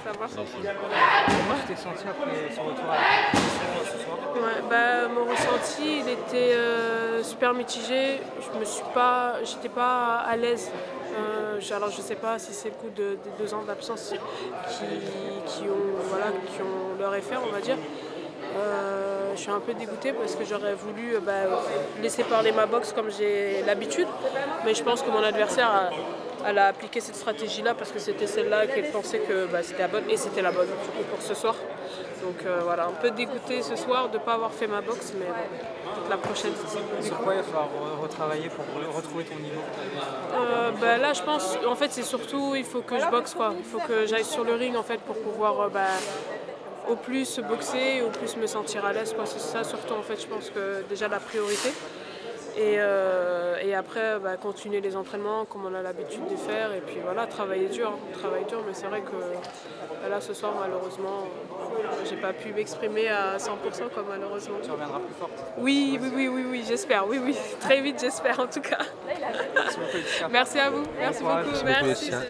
Ça va. Comment tu t'es senti après ce retour à la compétition ce soir? Ouais, mon ressenti, il était super mitigé. J'étais pas à l'aise. Alors je sais pas si c'est le coup des 2 ans d'absence qui ont leur effet, on va dire. Je suis un peu dégoûtée parce que j'aurais voulu laisser parler ma boxe comme j'ai l'habitude, mais je pense que mon adversaire elle a appliqué cette stratégie-là parce que c'était celle-là qu'elle pensait que c'était la bonne, et c'était la bonne du coup, pour ce soir. Donc voilà, un peu dégoûtée ce soir de ne pas avoir fait ma boxe, mais peut-être la prochaine. Sur quoi il va falloir retravailler pour retrouver ton niveau? Là je pense, en fait c'est surtout, il faut que je boxe quoi. Il faut que j'aille sur le ring en fait pour pouvoir au plus boxer, au plus me sentir à l'aise quoi. C'est ça surtout en fait, je pense que déjà la priorité. Et après continuer les entraînements comme on a l'habitude de faire, et puis voilà, travailler dur, mais c'est vrai que là ce soir malheureusement j'ai pas pu m'exprimer à 100% comme malheureusement. Tu reviendras plus forte? Oui, j'espère, oui, très vite j'espère en tout cas. Merci beaucoup, Laetitia. Merci à vous, merci beaucoup. Merci.